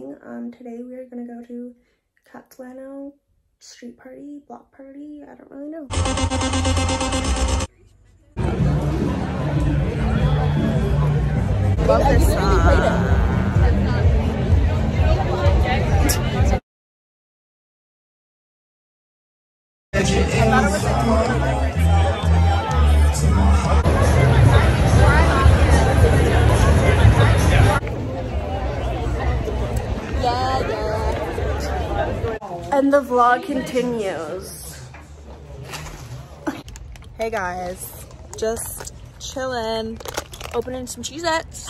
vlogging. Today we are gonna go to Khatsahlano street party, block party, I don't really know. Love this song. And the vlog continues. Hey guys, just chilling, opening some Cheez-Its.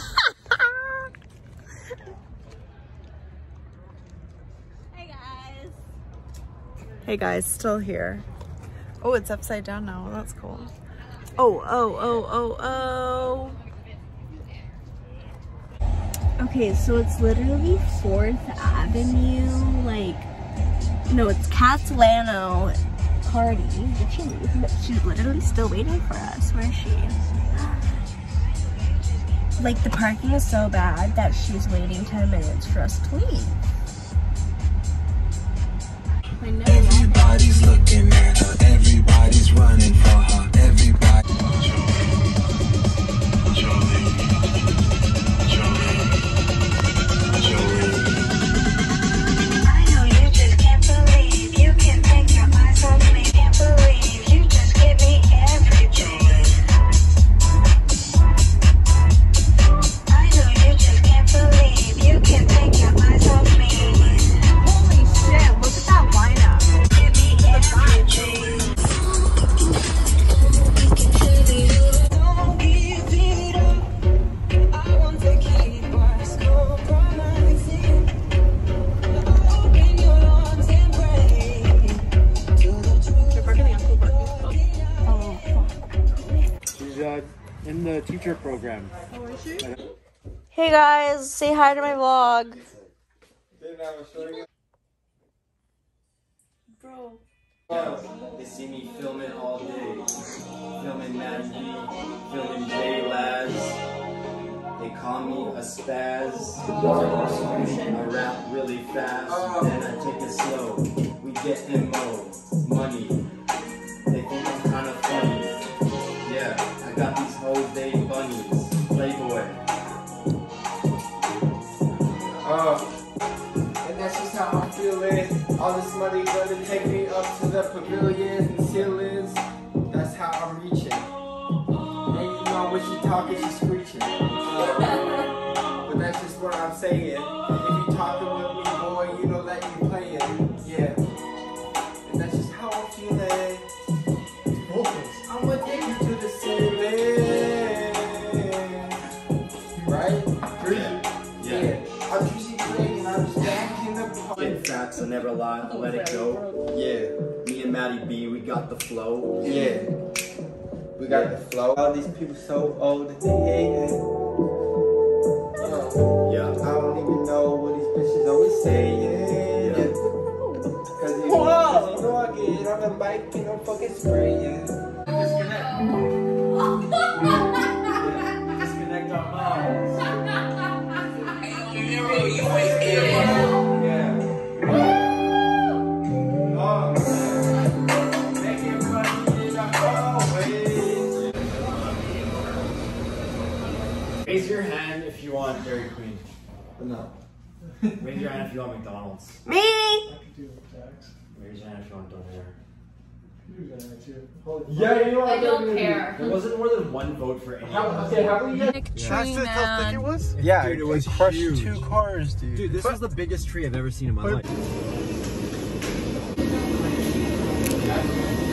Hey guys, still here. Oh, it's upside down now. That's cool. Oh. Okay, so it's literally 4th Avenue, like, no, it's Khatsahlano party. Did she leave? She's literally still waiting for us. Where is she? Like, the parking is so bad that she's waiting 10 minutes for us to leave. Everybody's looking at her, everybody's running for her, everybody. I know you just can't believe you can take your eyes on me. Can't believe you just give me everything. I know you just can't believe you can take your eyes on me. Holy shit, look at that lineup. Give me everything. Don't give it up. I want to keep us compromising. Open your arms and pray to the truth. She's in the teacher program. Oh, is she? Hey guys, say hi to my vlog. Bro. They see me filming all day, filming Maddie B, filming J Laz. They call me a spaz. I rap really fast, then I take it slow. We get MO, money. They think I'm kind of funny. Yeah, I got these hoes, they bunnies. Playboy. And that's just how I'm feeling. All this money gonna take me up to the pavilions and ceilings. That's how I'm reaching. And you know when she talking, she's screeching. But that's just what I'm saying. If you talking with me, boy, you know that you playing. Yeah. And that's just how I'm feeling. I'ma take you to the ceiling. Right? Yeah. I'm juicy playing and I'm stacking the park. Get facts, I never lie, I let it go. Yeah, me and Maddie B, we got the flow. Yeah. We got the flow. All these people so old that they hate it. Yeah. I don't even know what these bitches always saying. Yeah. Cause you know I get on the mic and I'm fucking spraying. Disconnect. Disconnect our minds. Raise your hand if you want Dairy Queen. No. Raise your hand if you want McDonald's. Me! Raise your hand if you want Donair. Yeah, you know I don't care. There wasn't more than one vote for any. Okay, how many you Tree That's how thick it was? Yeah, Dude, it was was crushed huge. 2 cars, dude. Dude, this was the biggest tree I've ever seen in my life.